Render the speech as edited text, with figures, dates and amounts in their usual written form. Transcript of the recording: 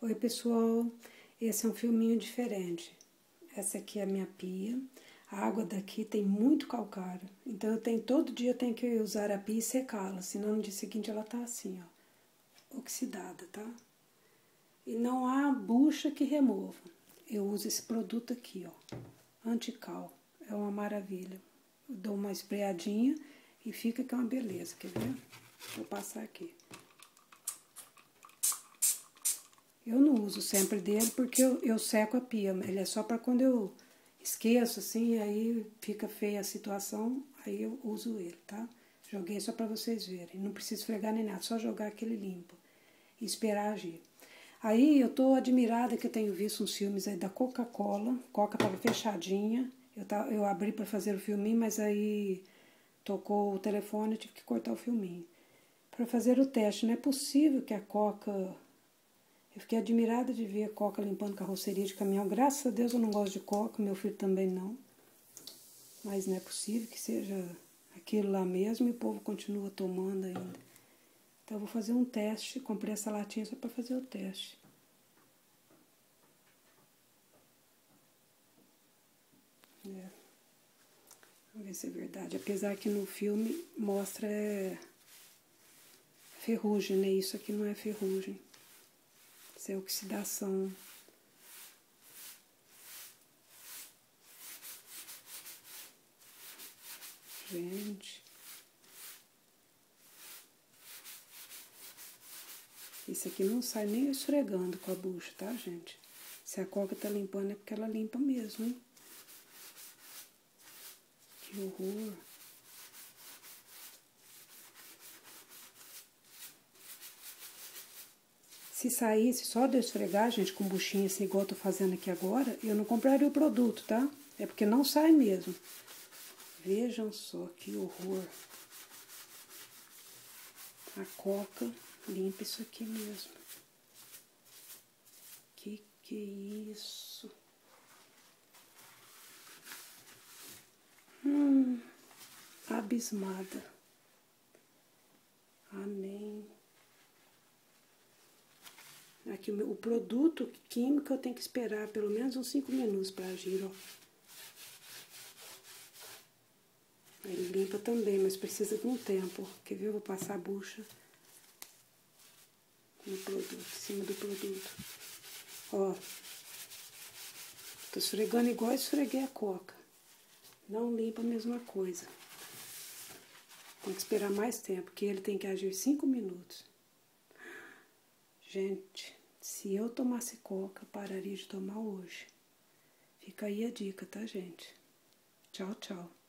Oi pessoal, esse é um filminho diferente. Essa aqui é a minha pia. A água daqui tem muito calcário, então todo dia eu tenho que usar a pia e secá-la, senão no dia seguinte ela tá assim, ó, oxidada, tá? E não há bucha que remova. Eu uso esse produto aqui, ó, antical. É uma maravilha. Eu dou uma espreadinha e fica que é uma beleza, quer ver? Vou passar aqui. Eu não uso sempre dele porque eu seco a pia. Ele é só para quando eu esqueço, assim, aí fica feia a situação, aí eu uso ele, tá? Joguei só para vocês verem. Não precisa esfregar nem nada, só jogar aquele limpo e esperar agir. Aí eu tô admirada que eu tenho visto uns filmes aí da Coca-Cola. Coca tava fechadinha. Eu abri para fazer o filminho, mas aí tocou o telefone e tive que cortar o filminho. Para fazer o teste, não é possível que a Coca... Eu fiquei admirada de ver a Coca limpando carroceria de caminhão. Graças a Deus eu não gosto de Coca, meu filho também não. Mas não é possível que seja aquilo lá mesmo e o povo continua tomando ainda. Então eu vou fazer um teste. Comprei essa latinha só para fazer o teste. Vamos ver se é verdade. Apesar que no filme mostra ferrugem, né? Isso aqui não é ferrugem. Isso é oxidação. Gente. Isso aqui não sai nem esfregando com a bucha, tá, gente? Se a Coca tá limpando é porque ela limpa mesmo, hein? Que horror. Se saísse só de eu esfregar, gente, com buchinha assim, igual eu tô fazendo aqui agora, eu não compraria o produto, tá? É porque não sai mesmo. Vejam só que horror. A Coca limpa isso aqui mesmo. Que é isso? Abismada. Amém. Aqui o produto químico eu tenho que esperar pelo menos uns 5 minutos para agir, ó. Ele limpa também, mas precisa de um tempo. Quer ver? Eu vou passar a bucha no produto, em cima do produto. Ó. Tô esfregando igual eu esfreguei a Coca. Não limpa a mesma coisa. Tem que esperar mais tempo, porque ele tem que agir 5 minutos. Gente, se eu tomasse Coca, pararia de tomar hoje. Fica aí a dica, tá, gente? Tchau, tchau.